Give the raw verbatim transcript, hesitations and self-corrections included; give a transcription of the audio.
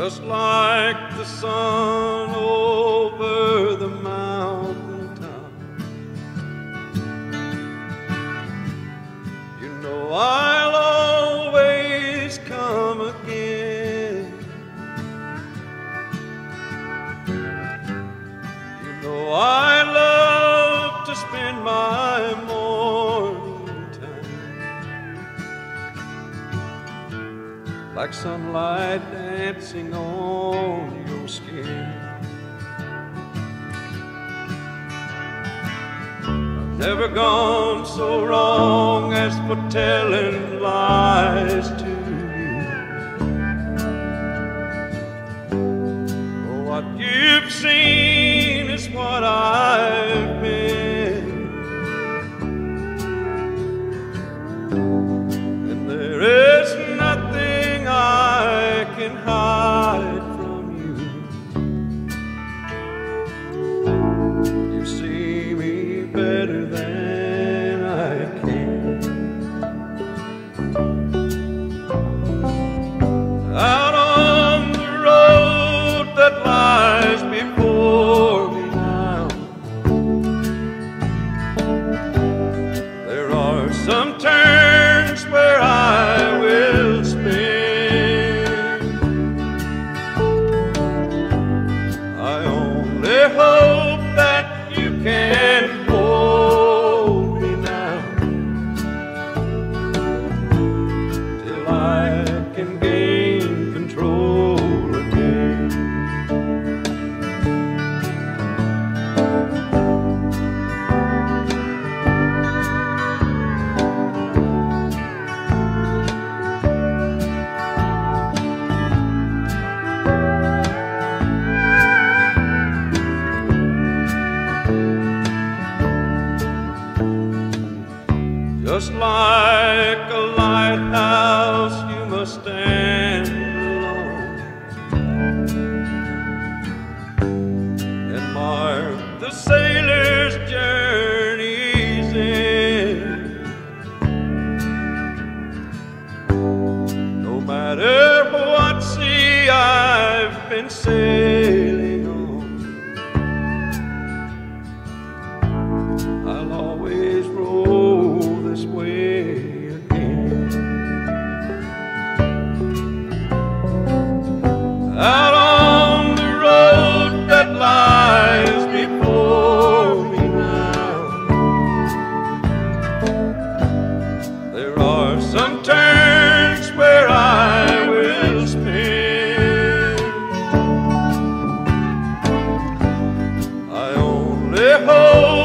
just like the sun over the mountain top. You know I'll always come again. You know I love to spend my morning time like sunlight dancing on your skin. I've never gone so wrong as for telling lies to you. For what you've seen is what I've been, and there is nothing I can hide from you. You see me better than I can. Out on the road that lies before me now, there are some turns where I will spin. I only hope that you can hold me now till I can gain control again. Just like a lighthouse, you must stand alone and mark the sailor's journey's end. No matter what sea I've been sailing on, I'll always roll this way again. Out on the road that lies before me now, there are some turns where I will spin. I only hope